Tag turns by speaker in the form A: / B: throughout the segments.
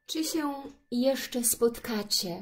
A: Czy się jeszcze spotkacie?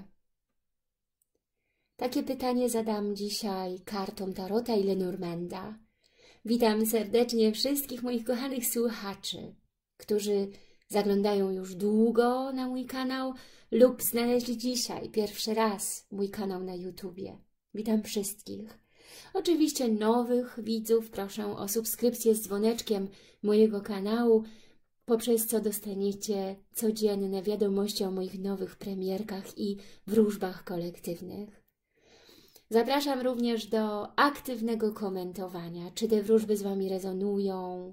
A: Takie pytanie zadam dzisiaj kartom Tarota i Lenormanda. Witam serdecznie wszystkich moich kochanych słuchaczy, którzy zaglądają już długo na mój kanał lub znaleźli dzisiaj pierwszy raz mój kanał na YouTubie. Witam wszystkich. Oczywiście nowych widzów proszę o subskrypcję z dzwoneczkiem mojego kanału, poprzez co dostaniecie codzienne wiadomości o moich nowych premierkach i wróżbach kolektywnych. Zapraszam również do aktywnego komentowania, czy te wróżby z Wami rezonują,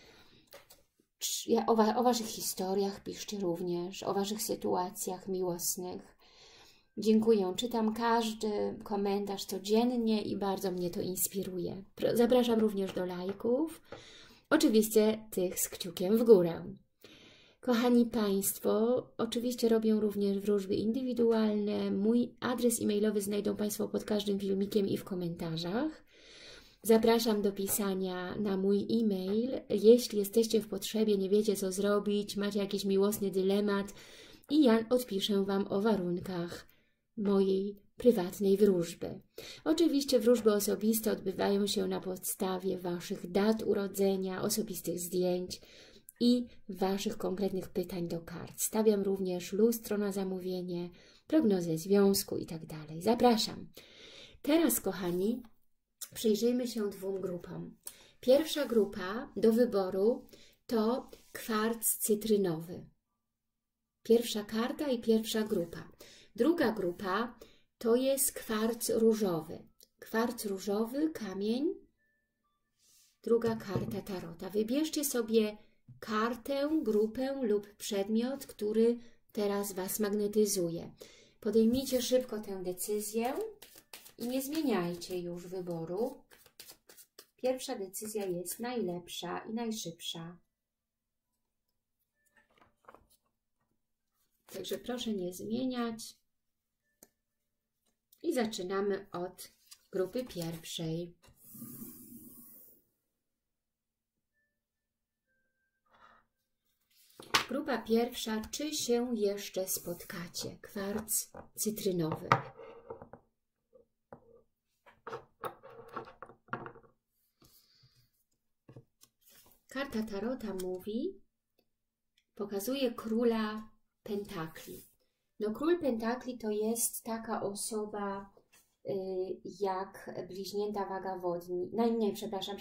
A: o Waszych historiach piszcie również, o Waszych sytuacjach miłosnych. Dziękuję, czytam każdy komentarz codziennie i bardzo mnie to inspiruje. Zapraszam również do lajków, oczywiście tych z kciukiem w górę. Kochani Państwo, oczywiście robię również wróżby indywidualne. Mój adres e-mailowy znajdą Państwo pod każdym filmikiem i w komentarzach. Zapraszam do pisania na mój e-mail. Jeśli jesteście w potrzebie, nie wiecie co zrobić, macie jakiś miłosny dylemat i ja odpiszę Wam o warunkach mojej prywatnej wróżby. Oczywiście wróżby osobiste odbywają się na podstawie Waszych dat urodzenia, osobistych zdjęć i Waszych konkretnych pytań do kart. Stawiam również lustro na zamówienie, prognozę związku i tak dalej. Zapraszam. Teraz, kochani, przyjrzyjmy się dwóm grupom. Pierwsza grupa do wyboru to kwarc cytrynowy. Pierwsza karta i pierwsza grupa. Druga grupa to jest kwarc różowy. Kwarc różowy, kamień. Druga karta tarota. Wybierzcie sobie kartę, grupę lub przedmiot, który teraz Was magnetyzuje. Podejmijcie szybko tę decyzję i nie zmieniajcie już wyboru. Pierwsza decyzja jest najlepsza i najszybsza. Także proszę nie zmieniać. I zaczynamy od grupy pierwszej. Grupa pierwsza, czy się jeszcze spotkacie? Kwarc cytrynowy. Karta tarota mówi, pokazuje króla pentakli. No król pentakli to jest taka osoba jak bliźnięta waga wodni. Przepraszam.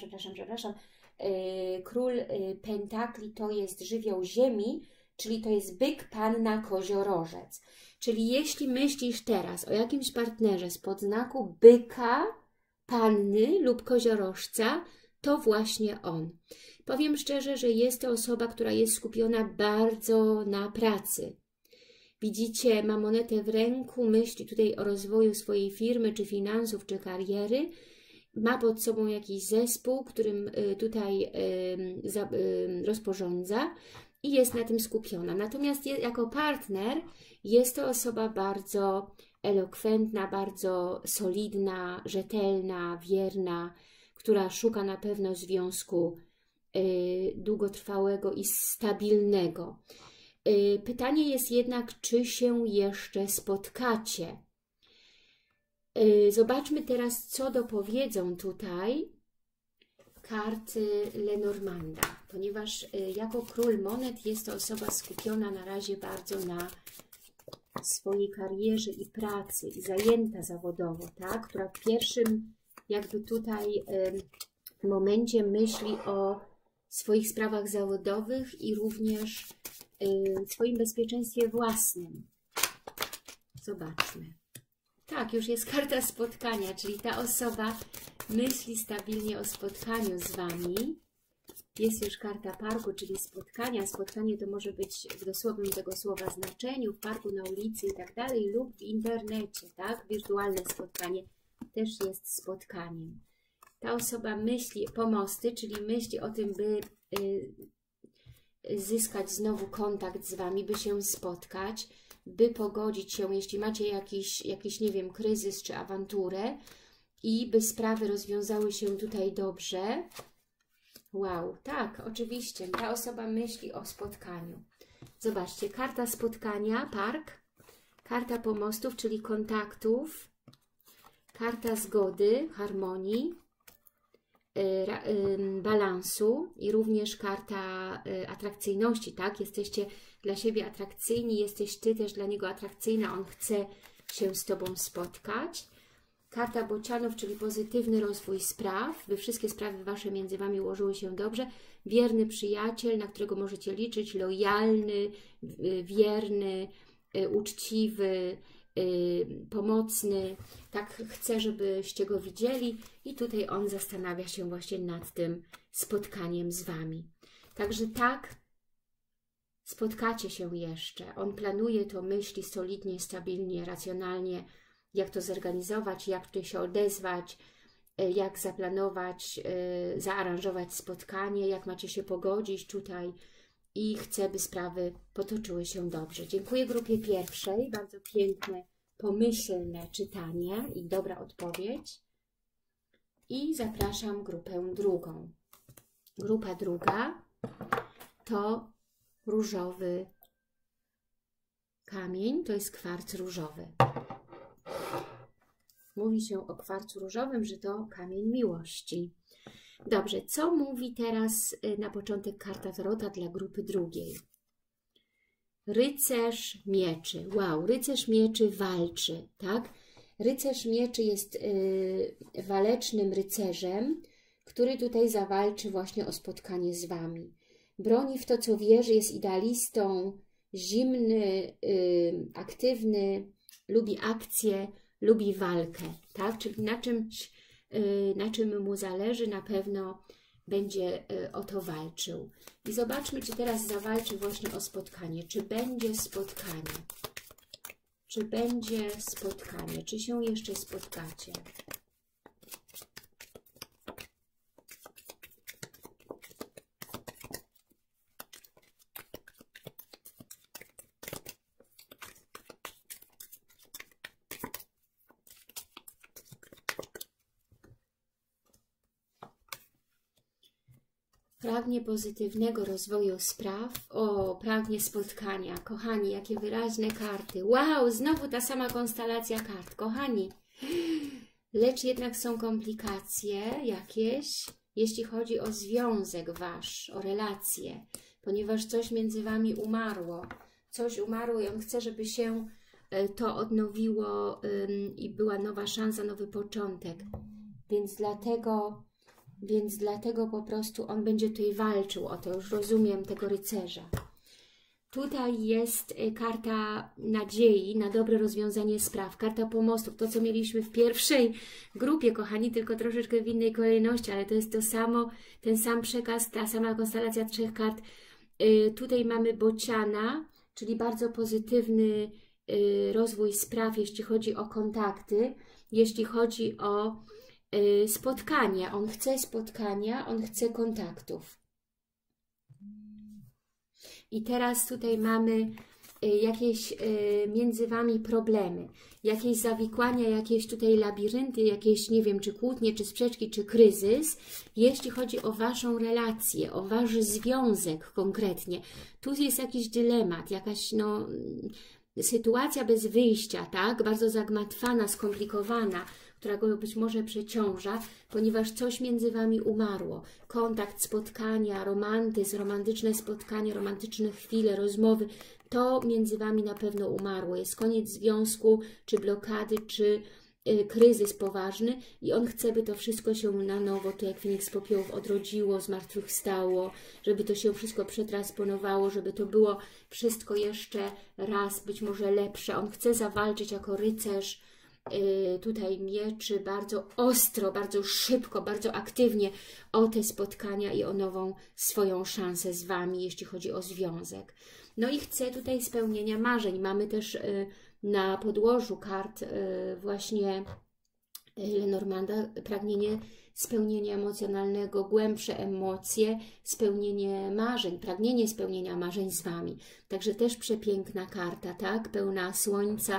A: Król pentakli to jest żywioł ziemi, czyli to jest byk, panna, koziorożec. Czyli jeśli myślisz teraz o jakimś partnerze spod znaku byka, panny lub koziorożca, to właśnie on. Powiem szczerze, że jest to osoba, która jest skupiona bardzo na pracy. Widzicie, ma monetę w ręku, myśli tutaj o rozwoju swojej firmy, czy finansów, czy kariery. Ma pod sobą jakiś zespół, którym tutaj rozporządza i jest na tym skupiona. Natomiast jako partner jest to osoba bardzo elokwentna, bardzo solidna, rzetelna, wierna, która szuka na pewno związku długotrwałego i stabilnego. Pytanie jest jednak, czy się jeszcze spotkacie. Zobaczmy teraz, co dopowiedzą tutaj karty Lenormanda, ponieważ jako król monet jest to osoba skupiona na razie bardzo na swojej karierze i pracy i zajęta zawodowo, tak? Która w pierwszym jakby tutaj momencie myśli o swoich sprawach zawodowych i również swoim bezpieczeństwie własnym. Zobaczmy. Tak, już jest karta spotkania, czyli ta osoba myśli stabilnie o spotkaniu z Wami. Jest już karta parku, czyli spotkania. Spotkanie to może być w dosłownym tego słowa znaczeniu, w parku, na ulicy i tak dalej, lub w internecie, tak? Wirtualne spotkanie też jest spotkaniem. Ta osoba myśli pomosty, czyli myśli o tym, by zyskać znowu kontakt z Wami, by się spotkać, by pogodzić się, jeśli macie jakiś, nie wiem, kryzys czy awanturę i by sprawy rozwiązały się tutaj dobrze. Wow, tak, oczywiście, ta osoba myśli o spotkaniu. Zobaczcie, karta spotkania, park, karta pomostów, czyli kontaktów, karta zgody, harmonii, balansu i również karta atrakcyjności, tak? Jesteście dla siebie atrakcyjni, jesteś Ty też dla niego atrakcyjna, on chce się z Tobą spotkać. Karta bocianów, czyli pozytywny rozwój spraw, by wszystkie sprawy Wasze między Wami ułożyły się dobrze. Wierny przyjaciel, na którego możecie liczyć, lojalny, wierny, uczciwy, pomocny. Tak chce, żebyście go widzieli i tutaj on zastanawia się właśnie nad tym spotkaniem z Wami. Także tak, spotkacie się jeszcze. On planuje to, myśli solidnie, stabilnie, racjonalnie, jak to zorganizować, jak tutaj się odezwać, jak zaplanować, zaaranżować spotkanie, jak macie się pogodzić tutaj i chcę, by sprawy potoczyły się dobrze. Dziękuję grupie pierwszej, bardzo piękne, pomyślne czytanie i dobra odpowiedź. I zapraszam grupę drugą. Grupa druga to różowy kamień, to jest kwarc różowy. Mówi się o kwarcu różowym, że to kamień miłości. Dobrze, co mówi teraz na początek karta Tarota dla grupy drugiej? Rycerz mieczy. Wow, rycerz mieczy walczy, tak? Rycerz mieczy jest walecznym rycerzem, który tutaj zawalczy właśnie o spotkanie z Wami. Broni w to, co wierzy, jest idealistą, zimny, aktywny, lubi akcję, lubi walkę, tak? Czyli na czym mu zależy, na pewno będzie o to walczył. I zobaczmy, czy teraz zawalczy właśnie o spotkanie. Czy będzie spotkanie? Czy będzie spotkanie? Czy się jeszcze spotkacie? Pragnie pozytywnego rozwoju spraw. O, pragnie spotkania. Kochani, jakie wyraźne karty. Wow, znowu ta sama konstelacja kart. Kochani, lecz jednak są komplikacje jakieś, jeśli chodzi o związek Wasz, o relacje, ponieważ coś między Wami umarło. Coś umarło i on chce, żeby się to odnowiło i była nowa szansa, nowy początek. Więc dlatego po prostu on będzie tutaj walczył o to, już rozumiem tego rycerza. Tutaj jest karta nadziei na dobre rozwiązanie spraw, karta pomostów, to co mieliśmy w pierwszej grupie, kochani, tylko troszeczkę w innej kolejności, ale to jest to samo, ten sam przekaz, ta sama konstelacja trzech kart. Tutaj mamy bociana, czyli bardzo pozytywny rozwój spraw, jeśli chodzi o kontakty, jeśli chodzi o spotkania. On chce spotkania, on chce kontaktów. I teraz tutaj mamy jakieś między Wami problemy, jakieś zawikłania, jakieś tutaj labirynty, jakieś, nie wiem, czy kłótnie, czy sprzeczki, czy kryzys, jeśli chodzi o Waszą relację, o Wasz związek konkretnie. Tu jest jakiś dylemat, jakaś sytuacja bez wyjścia, tak? Bardzo zagmatwana, skomplikowana, która go być może przeciąża, ponieważ coś między Wami umarło. Kontakt, spotkania, romantyzm, romantyczne spotkania, romantyczne chwile, rozmowy, to między Wami na pewno umarło. Jest koniec związku, czy blokady, czy kryzys poważny i on chce, by to wszystko się na nowo, to jak Feniks z popiołów odrodziło, zmartwychwstało, żeby to się wszystko przetransponowało, żeby to było wszystko jeszcze raz, być może lepsze. On chce zawalczyć jako rycerz, tutaj mieczy bardzo ostro, bardzo szybko, bardzo aktywnie o te spotkania i o nową swoją szansę z Wami, jeśli chodzi o związek. No i chce tutaj spełnienia marzeń. Mamy też na podłożu kart właśnie Lenormanda pragnienie spełnienia emocjonalnego, głębsze emocje, spełnienie marzeń, pragnienie spełnienia marzeń z Wami. Także też przepiękna karta, tak? Pełna słońca,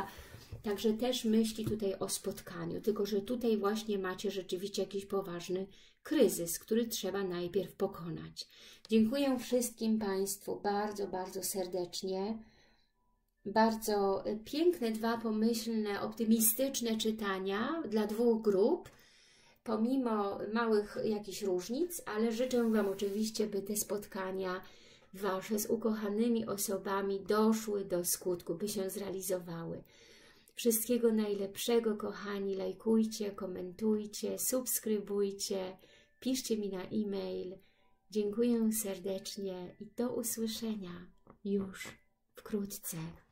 A: Także też myśli tutaj o spotkaniu, tylko że tutaj właśnie macie rzeczywiście jakiś poważny kryzys, który trzeba najpierw pokonać. Dziękuję wszystkim Państwu bardzo, bardzo serdecznie. Bardzo piękne, dwa pomyślne, optymistyczne czytania dla dwóch grup, pomimo małych jakichś różnic, ale życzę Wam oczywiście, by te spotkania Wasze z ukochanymi osobami doszły do skutku, by się zrealizowały. Wszystkiego najlepszego, kochani, lajkujcie, komentujcie, subskrybujcie, piszcie mi na e-mail. Dziękuję serdecznie i do usłyszenia już wkrótce.